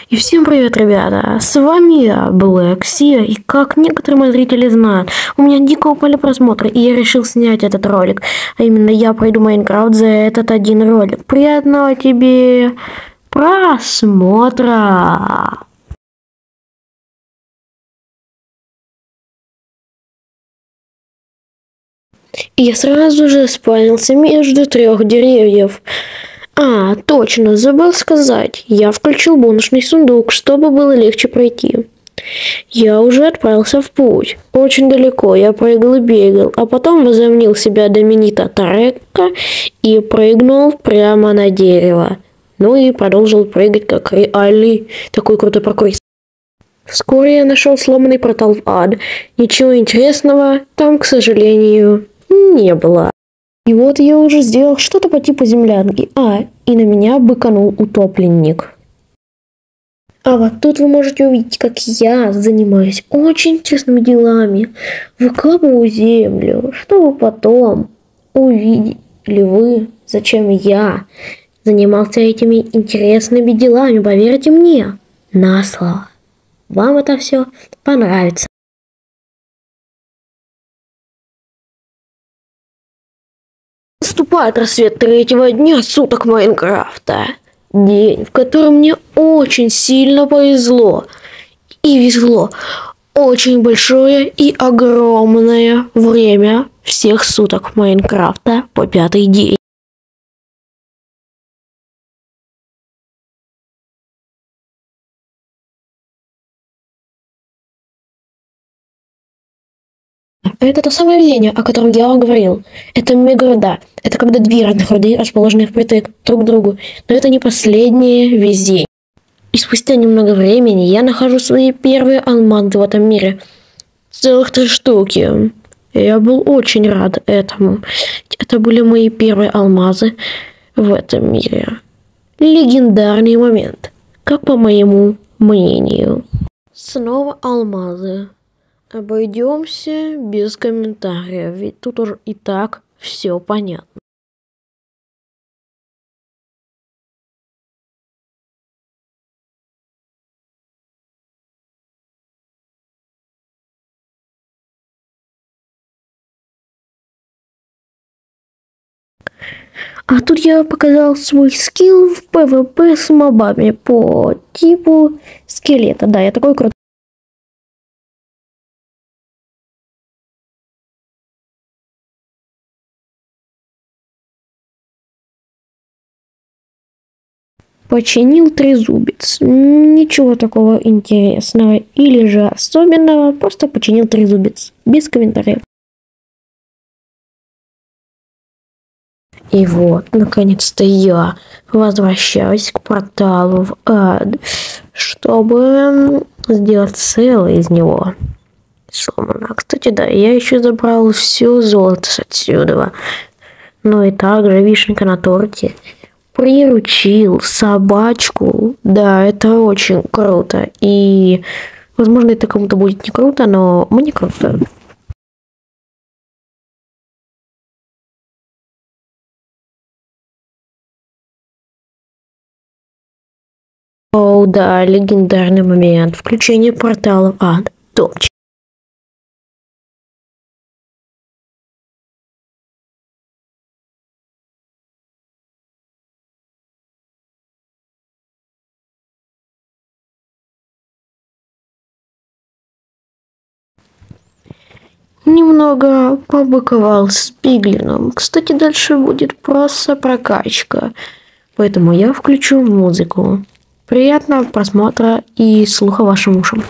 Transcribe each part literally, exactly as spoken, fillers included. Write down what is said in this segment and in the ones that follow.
И всем привет, ребята! С вами я, Black Sea, и как некоторые мои зрители знают, у меня дико упали просмотры, и я решил снять этот ролик. А именно я пройду Майнкрафт за этот один ролик. Приятного тебе просмотра! И я сразу же спавнился между трех деревьев. А, точно, забыл сказать. Я включил бонусный сундук, чтобы было легче пройти. Я уже отправился в путь. Очень далеко. Я прыгал и бегал, а потом возомнил себя Доминита Тарека и прыгнул прямо на дерево. Ну и продолжил прыгать как реальный такой крутой паркурист. Вскоре я нашел сломанный портал в ад. Ничего интересного там, к сожалению, не было. И вот я уже сделал что-то по типу землянки. А, и на меня быканул утопленник. А вот тут вы можете увидеть, как я занимаюсь очень интересными делами. Выкапываю землю, чтобы потом увидели вы, зачем я занимался этими интересными делами. Поверьте мне, на слово. Вам это все понравится. Наступает рассвет третьего дня суток Майнкрафта. День, в котором мне очень сильно повезло. И везло очень большое и огромное время всех суток Майнкрафта по пятый день. Это то самое везение, о котором я вам говорил. Это мегарода. Это когда две разных роды расположены впритык друг к другу. Но это не последнее везение. И спустя немного времени я нахожу свои первые алмазы в этом мире. Целых три штуки. Я был очень рад этому. Это были мои первые алмазы в этом мире. Легендарный момент, как по моему мнению. Снова алмазы. Обойдемся без комментариев, ведь тут уже и так все понятно. А тут я показал свой скилл в пэ вэ пэ с мобами по типу скелета. Да, я такой крутой. Починил трезубец. Ничего такого интересного или же особенного, просто починил трезубец. Без комментариев. И вот, наконец-то я возвращаюсь к порталу в ад, чтобы сделать целое из него. Сломано. Кстати, да, я еще забрал все золото отсюда. Ну и также вишенка на торте. Приручил собачку. Да, это очень круто. И, возможно, это кому-то будет не круто, но мне круто. О, да, легендарный момент. Включение портала в ад. Точно. Немного побыковал с пиглином. Кстати, дальше будет просто прокачка. Поэтому я включу музыку. Приятного просмотра и слуха вашим ушам.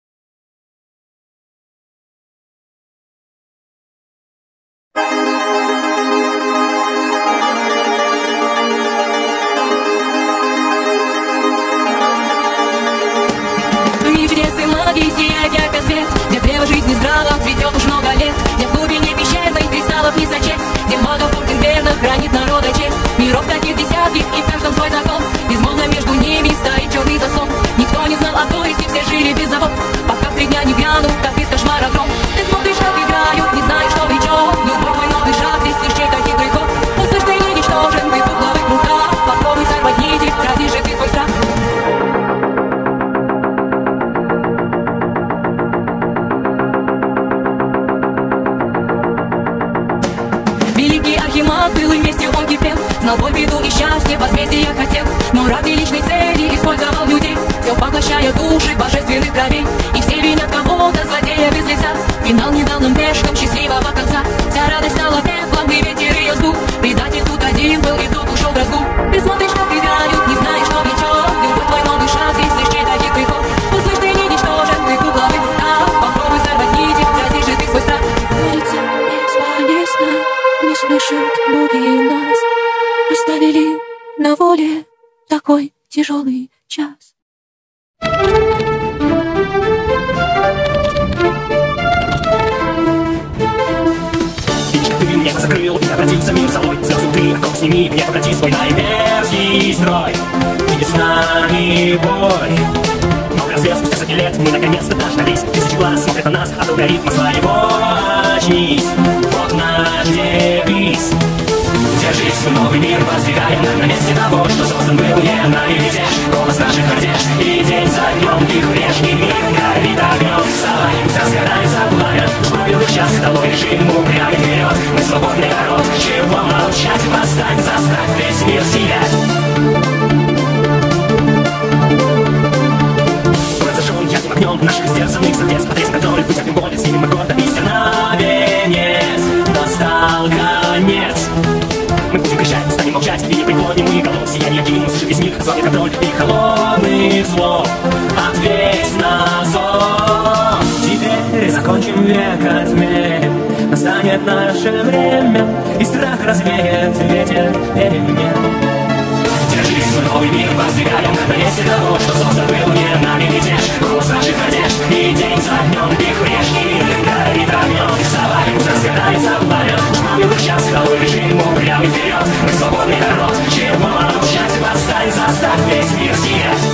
Жизни здраво цветет уж много лет, где в глубине пещерной кристаллов не зачесть, где богов орден верно хранит народа честь. Миров таких десятки, и в каждом свой закон. Безмолвно между ними стоит черный заслон. Никто не знал о горести, все жили без забот, пока в три дня не грянул, как из кошмара гром. Ты смотришь, как играют, не знаешь, что влечет. Любой твой новый шаг, здесь лишь чей-то хитрый ход. Услышь, ты не ничтожен, ты пугливый крута. Попробуй сорвать нити, ради же ты свой страх. Знал боль, беду и счастье, возмездие хотел, но ради личной цели использовал людей. Все поглощая души божественных кровей, и все винят кого-то, злодея без лица. Финал не дал нам пешкам счастливого конца. Вся радость стала пеплом, и ветер ее сдул. Предатель тут один был, и тот ушел в разгул. Ты смотришь, как играют, не знаешь, что влечет. Любой твой новый шаг, здесь лишь чей-то хитрый ход. Услышь, ты не ничтожен, ты кукла в руках. Попробуй сорвать нити, грозишь же ты свой страх. Борется бесполезно, не слышат боги нас. Оставили на воле такой тяжелый час. Небо закрыл, и обратился мир золой. Звезды ты, оков сними, мне пократи свой наиверхий строй. Иди с нами бой. Много рассвет, спустя сотни лет, мы наконец-то дождались. Тысячи глаз смотрят на нас, от алгоритма своего очнись. Вот наш девиз. Держись, мы новый мир воздвигаем на месте того, что создан был не наведешь. Голос наших одежд, и день за днем их внешний мир горит огнем. Вставай, разгорается пламя, пробил их час, долой режим упрямый вперед. Мы свободный народ, чего молчать, восстань, заставь весь мир сиять. Город зажжен ярким огнем наших стерзанных сердец. Потрясен контроль, вытерпим боль, снимем гордо истинно венец. Настал конец. Мы будем кричать, станем молчать, и не приподним мы голов. Сияние кинем, слышит весь мир, слабый контроль и холодных злов. Ответь на зов. Теперь закончим век отмерь. Настанет наше время, и страх развеет ветер перемен. Держись, мы новый мир воздвигаем на месте того, что создан был не нами мятеж. Голос наших одежд, и день за днем их внешний мир горит огнем. Вставай, пусть разгорается пламя, уж пробил их час, долой режим упрямый вперед. Мы свободный народ, чего молчать, восстань, заставь весь мир сиять.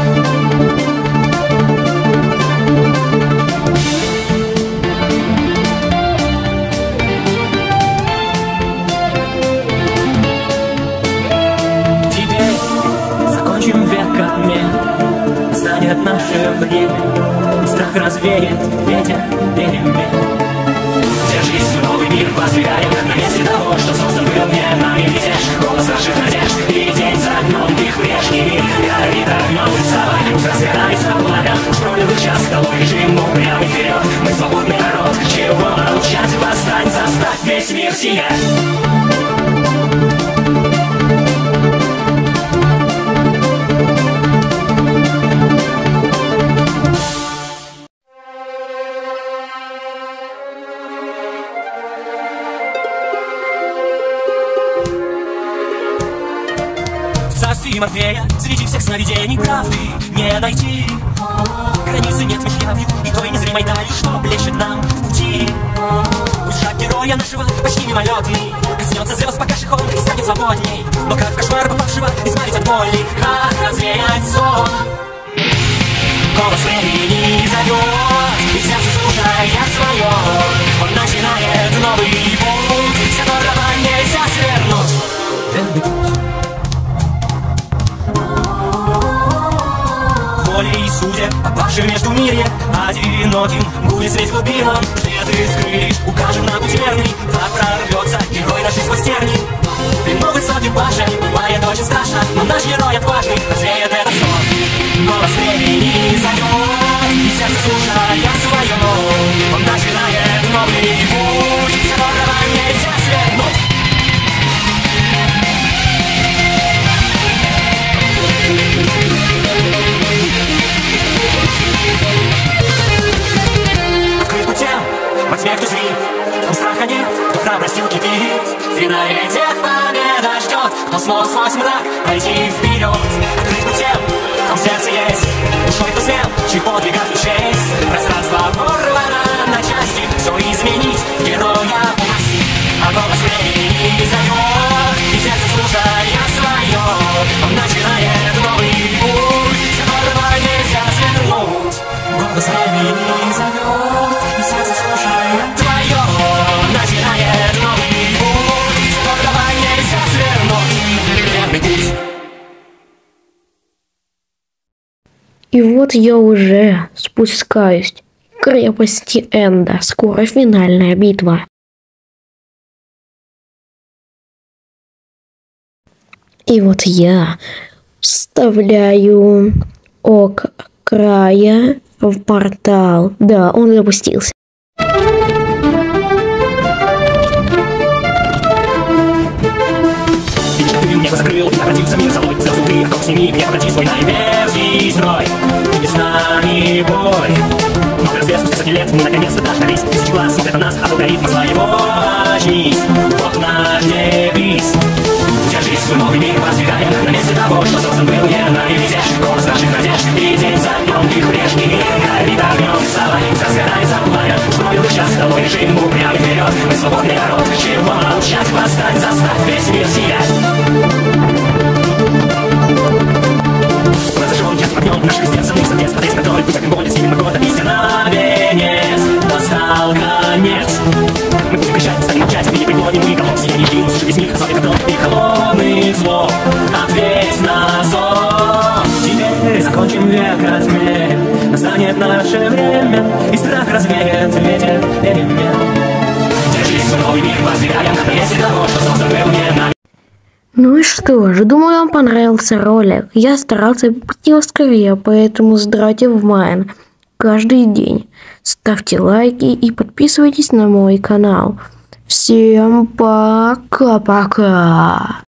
Станет наше время, и страх развеет ветер перемен. Держись, мы новый мир воздвигаем на месте того, что создан был не нами мятеж. Голос наших надежд, и день за днем их внешний мир горит огнем. Вставай, пусть разгорается пламя, уж пролил их час, долой режим упрямый вперед. Мы свободный народ, чего молчать, восстань, заставь весь мир сиять. Матвея, среди всех сновидений правды не найти. Границы нет меж явью и той незримой далью, что блещет нам в пути. Пусть шаг героя нашего почти мимолетный коснется звезд, пока же он станет свободней. Но как в кошмар попавшего избавить от боли, как развеять сон? Голос времени зовет, и сердце, слушая свое, он начинает новый путь, с которого нельзя свернуть. Верный путь. Волей судеб, попавшим между мирье, одиноким будет средь глубин он. Свет искры лишь укажем на путь верный, так прорвется герой нашей сквозь терни. Длину высоких башен бывает очень страшно, но наш герой отважный развеет этот сон. Голос времени зовет, и сердце, слушая свое, он начинает новый путь, с которого нельзя свернуть. Открыт путем, во тьме кто зрит, кто страха нет, кто храбростью кипит. В финале тех победа ждет, кто смог сквозь мрак пройти вперед. Открыт путем, в сердце есть душой, кто смел, чьих подвигов лишь есть. Пространство порвано на части, все изменить, героя власти. А голос времени зовет, и сердце, слушая свое, он начинает новый путь, с которого нельзя свернуть. Голос времени зовет, и сердце, слушая твое, начинает новый путь, с которого нельзя свернуть. Верный путь. И вот я уже спускаюсь к крепости Энда. Скоро финальная битва. И вот я вставляю ок края в портал. Да, он запустился. Вечно ты небо закрыл, обратился мир собой. Сразу ты, окоп сними, мне обрати свой наиверхий строй. И весна, и бой. Много рассвет, спустя сотни лет, мы наконец-то дождались. Тысячи глаз смотрят на нас, а алгоритмы своего очнись. Вот наш девиз. Держись, свой новый мир воздвигаем на месте того, что создан был верно и везде. Голос наших надежд, и день за днем их прежний мир горит огнем. Солоится, сгорается пламя, штурмил час, долой режим, упрямый вперед. Мы свободный народ, чего молчать, восстань, заставь весь мир сиять. Зажжен ярким огнем наших сердцевых сердец, смотреть на который путь, как более сильным года. Истина венец, настал конец. Мы будем кричать, станем молчать, и преклоним мы голов. Сия не ждем, слушай без них, злой ветром и холодных злов. Ответь на зов. Теперь закончим век размер. Настанет наше время, и страх развеет ветер перемен. Держись, мы новый мир воздвигаем на месте того, что создан был не нами. Ну и что ж, думаю, вам понравился ролик. Я старался быть его скорее, поэтому здрайте в майн каждый день. Ставьте лайки и подписывайтесь на мой канал. Всем пока-пока.